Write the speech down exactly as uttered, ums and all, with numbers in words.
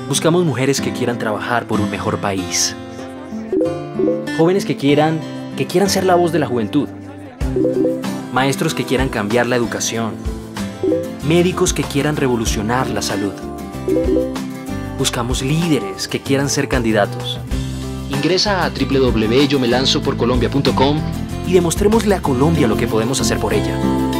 Buscamos mujeres que quieran trabajar por un mejor país. Jóvenes que quieran, que quieran ser la voz de la juventud. Maestros que quieran cambiar la educación. Médicos que quieran revolucionar la salud. Buscamos líderes que quieran ser candidatos. Ingresa a w w w punto yo me lanzo por colombia punto com y demostrémosle a Colombia lo que podemos hacer por ella.